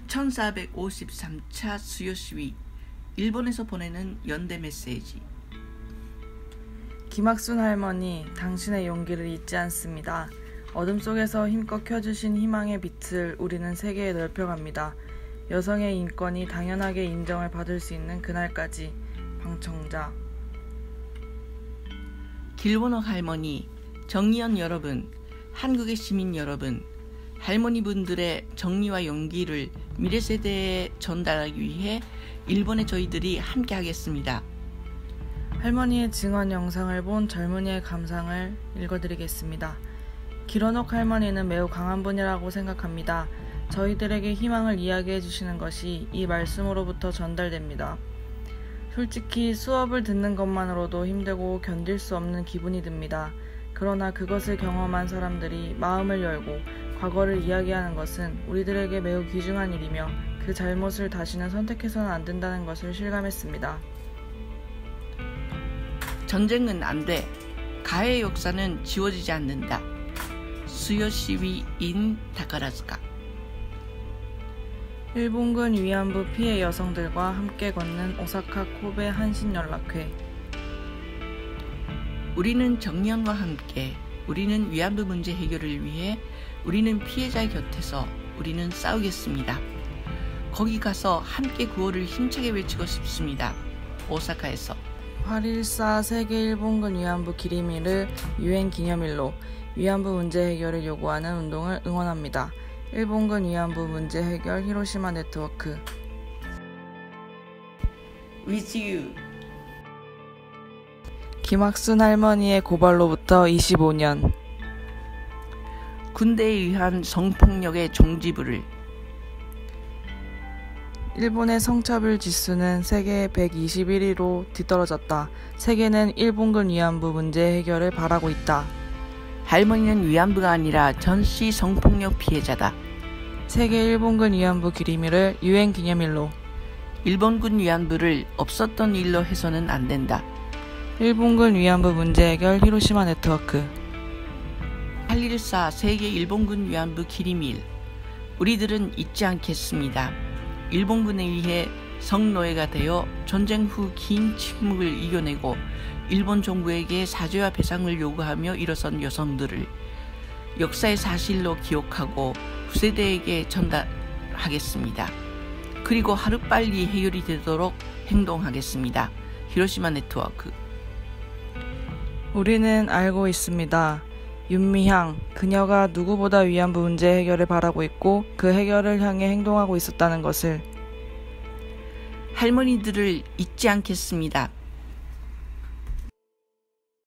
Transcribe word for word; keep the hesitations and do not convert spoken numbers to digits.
천사백오십삼 차 수요 시위, 일본에서 보내는 연대 메시지. 김학순 할머니, 당신의 용기를 잊지 않습니다. 어둠 속에서 힘껏 켜주신 희망의 빛을 우리는 세계에 넓혀갑니다. 여성의 인권이 당연하게 인정을 받을 수 있는 그날까지. 방청자. 길원옥 할머니, 정의연 여러분, 한국의 시민 여러분, 할머니분들의 정리와 용기를 미래 세대에 전달하기 위해 일본의 저희들이 함께 하겠습니다. 할머니의 증언 영상을 본 젊은이의 감상을 읽어드리겠습니다. 길원옥 할머니는 매우 강한 분이라고 생각합니다. 저희들에게 희망을 이야기해 주시는 것이 이 말씀으로부터 전달됩니다. 솔직히 수업을 듣는 것만으로도 힘들고 견딜 수 없는 기분이 듭니다. 그러나 그것을 경험한 사람들이 마음을 열고 과거를 이야기하는 것은 우리들에게 매우 귀중한 일이며 그 잘못을 다시는 선택해서는 안 된다는 것을 실감했습니다. 전쟁은 안 돼. 가해의 역사는 지워지지 않는다. 수요 시위인 다카라즈카. 일본군 위안부 피해 여성들과 함께 걷는 오사카 코베 한신연락회. 우리는 정의연과 함께, 우리는 위안부 문제 해결을 위해, 우리는 피해자의 곁에서 우리는 싸우겠습니다. 거기 가서 함께 구호를 힘차게 외치고 싶습니다. 오사카에서. 팔일사 세계 일본군 위안부 기리미를 유엔 기념일로 위안부 문제 해결을 요구하는 운동을 응원합니다. 일본군 위안부 문제 해결 히로시마 네트워크. With you. 김학순 할머니의 고발로부터 이십오 년. 군대에 의한 성폭력의 종지부를. 일본의 성차별 지수는 세계 백이십일 위로 뒤떨어졌다. 세계는 일본군 위안부 문제 해결을 바라고 있다. 할머니는 위안부가 아니라 전시 성폭력 피해자다. 세계 일본군 위안부 기리미를 유엔 기념일로. 일본군 위안부를 없었던 일로 해서는 안 된다. 일본군 위안부 문제 해결 히로시마 네트워크. 팔일사 세계 일본군 위안부 기리밀. 우리들은 잊지 않겠습니다. 일본군에 의해 성노예가 되어 전쟁 후 긴 침묵을 이겨내고 일본 정부에게 사죄와 배상을 요구하며 일어선 여성들을 역사의 사실로 기억하고 후세대에게 전달하겠습니다. 그리고 하루빨리 해결이 되도록 행동하겠습니다. 히로시마 네트워크. 우리는 알고 있습니다. 윤미향, 그녀가 누구보다 위안부 문제 해결을 바라고 있고 그 해결을 향해 행동하고 있었다는 것을. 할머니들을 잊지 않겠습니다.